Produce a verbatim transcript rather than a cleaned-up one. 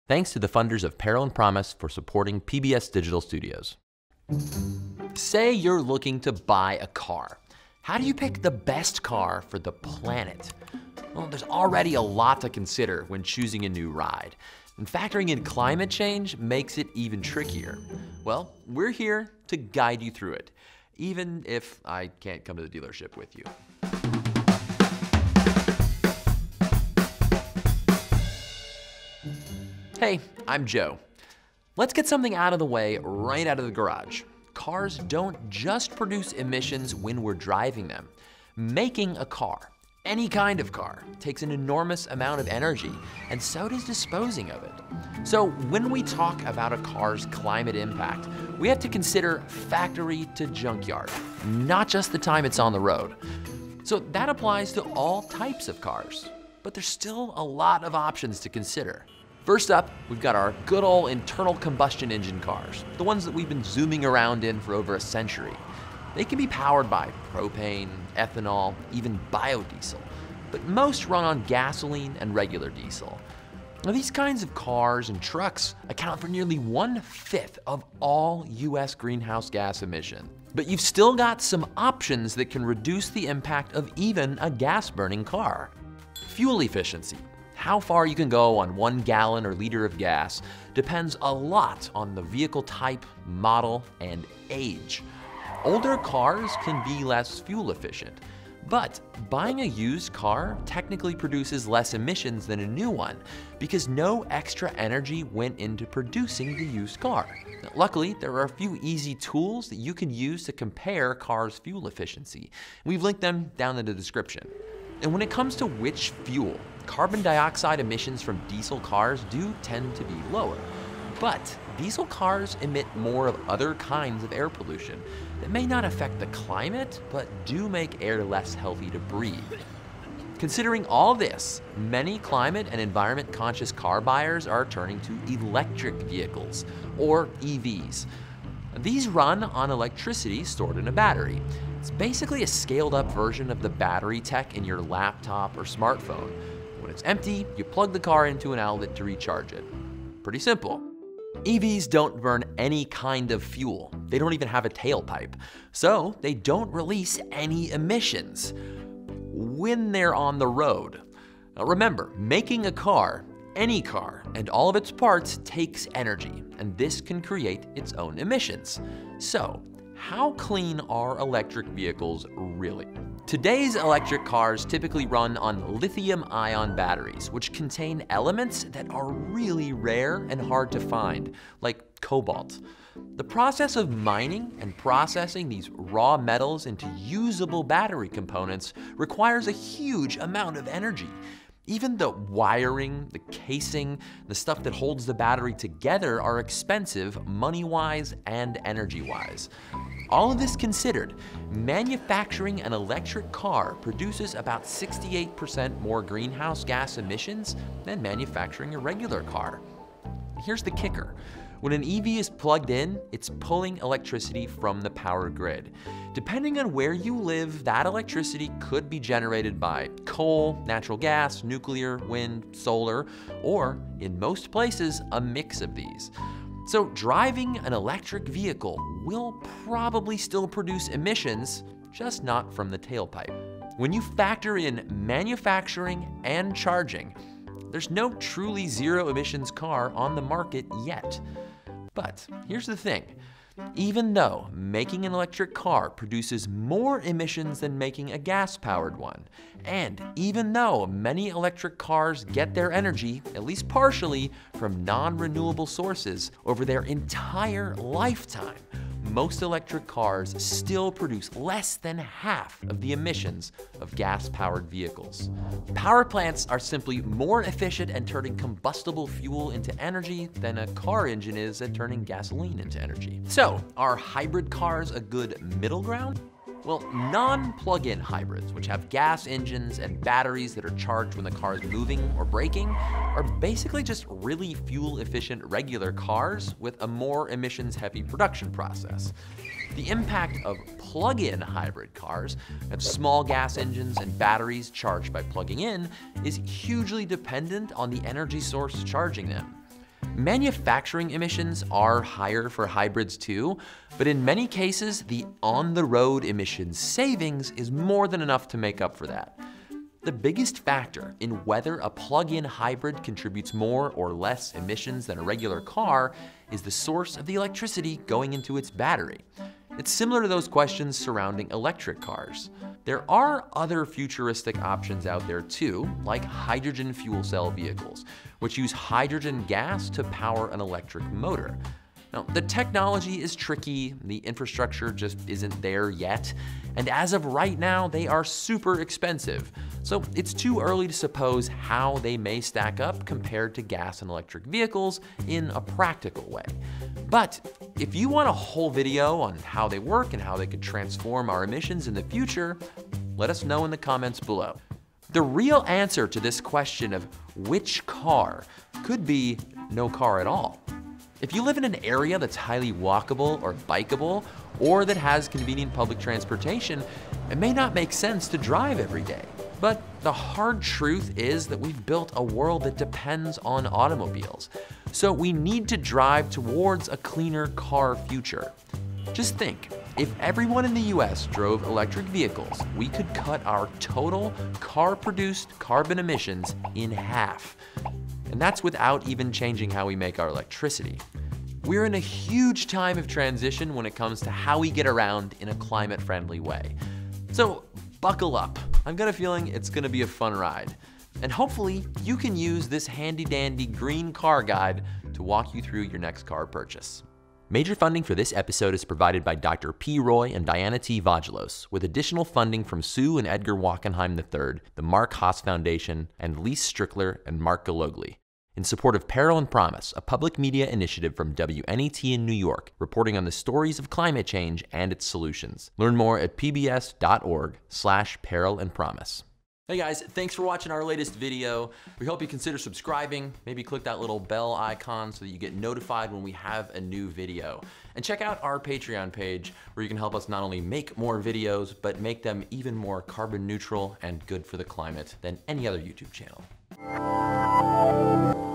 Thanks to the funders of Peril and Promise for supporting P B S Digital Studios. Say you're looking to buy a car. How do you pick the best car for the planet? Well, there's already a lot to consider when choosing a new ride. And factoring in climate change makes it even trickier. Well, we're here to guide you through it, even if I can't come to the dealership with you. Hey, I'm Joe. Let's get something out of the way right out of the garage. Cars don't just produce emissions when we're driving them. Making a car, any kind of car, takes an enormous amount of energy, and so does disposing of it. So when we talk about a car's climate impact, we have to consider factory to junkyard, not just the time it's on the road. So that applies to all types of cars, but there's still a lot of options to consider. First up, we've got our good old internal combustion engine cars, the ones that we've been zooming around in for over a century. They can be powered by propane, ethanol, even biodiesel, but most run on gasoline and regular diesel. Now, these kinds of cars and trucks account for nearly one-fifth of all U S greenhouse gas emission. But you've still got some options that can reduce the impact of even a gas-burning car. Fuel efficiency. How far you can go on one gallon or liter of gas depends a lot on the vehicle type, model, and age. Older cars can be less fuel efficient, but buying a used car technically produces less emissions than a new one because no extra energy went into producing the used car. Now, luckily, there are a few easy tools that you can use to compare cars' fuel efficiency. We've linked them down in the description. And when it comes to which fuel, carbon dioxide emissions from diesel cars do tend to be lower. But diesel cars emit more of other kinds of air pollution that may not affect the climate, but do make air less healthy to breathe. Considering all this, many climate and environment conscious car buyers are turning to electric vehicles, or E Vs. These run on electricity stored in a battery. It's basically a scaled up version of the battery tech in your laptop or smartphone. When it's empty, you plug the car into an outlet to recharge it. Pretty simple. E Vs don't burn any kind of fuel. They don't even have a tailpipe. So they don't release any emissions when they're on the road. Now remember, making a car, any car, and all of its parts takes energy, and this can create its own emissions. So, how clean are electric vehicles really? Today's electric cars typically run on lithium-ion batteries, which contain elements that are really rare and hard to find, like cobalt. The process of mining and processing these raw metals into usable battery components requires a huge amount of energy. Even the wiring, the casing, the stuff that holds the battery together are expensive money-wise and energy-wise. All of this considered, manufacturing an electric car produces about sixty-eight percent more greenhouse gas emissions than manufacturing a regular car. Here's the kicker. When an E V is plugged in, it's pulling electricity from the power grid. Depending on where you live, that electricity could be generated by coal, natural gas, nuclear, wind, solar, or in most places, a mix of these. So driving an electric vehicle will probably still produce emissions, just not from the tailpipe. When you factor in manufacturing and charging, there's no truly zero emissions car on the market yet. But here's the thing, even though making an electric car produces more emissions than making a gas-powered one, and even though many electric cars get their energy, at least partially, from non-renewable sources over their entire lifetime, most electric cars still produce less than half of the emissions of gas-powered vehicles. Power plants are simply more efficient at turning combustible fuel into energy than a car engine is at turning gasoline into energy. So, are hybrid cars a good middle ground? Well, non-plug-in hybrids, which have gas engines and batteries that are charged when the car is moving or braking, are basically just really fuel-efficient regular cars with a more emissions-heavy production process. The impact of plug-in hybrid cars that have small gas engines and batteries charged by plugging in is hugely dependent on the energy source charging them. Manufacturing emissions are higher for hybrids too, but in many cases, the on-the-road emissions savings is more than enough to make up for that. The biggest factor in whether a plug-in hybrid contributes more or less emissions than a regular car is the source of the electricity going into its battery. It's similar to those questions surrounding electric cars. There are other futuristic options out there too, like hydrogen fuel cell vehicles, which use hydrogen gas to power an electric motor. Now, the technology is tricky, the infrastructure just isn't there yet, and as of right now, they are super expensive. So it's too early to suppose how they may stack up compared to gas and electric vehicles in a practical way. But if you want a whole video on how they work and how they could transform our emissions in the future, let us know in the comments below. The real answer to this question of which car could be no car at all. If you live in an area that's highly walkable or bikeable, or that has convenient public transportation, it may not make sense to drive every day. But the hard truth is that we've built a world that depends on automobiles. So we need to drive towards a cleaner car future. Just think, if everyone in the U S drove electric vehicles, we could cut our total car-produced carbon emissions in half. And that's without even changing how we make our electricity. We're in a huge time of transition when it comes to how we get around in a climate-friendly way. So buckle up. I've got a feeling it's gonna be a fun ride. And hopefully you can use this handy-dandy green car guide to walk you through your next car purchase. Major funding for this episode is provided by Doctor P. Roy and Diana T. Vagelos, with additional funding from Sue and Edgar Wackenheim the third, the Mark Haas Foundation, and Lise Strickler and Mark Galogli. In support of Peril and Promise, a public media initiative from W N E T in New York, reporting on the stories of climate change and its solutions. Learn more at pbs.org slash peril and promise. Hey guys, thanks for watching our latest video. We hope you consider subscribing, maybe click that little bell icon so that you get notified when we have a new video. And check out our Patreon page where you can help us not only make more videos, but make them even more carbon neutral and good for the climate than any other YouTube channel.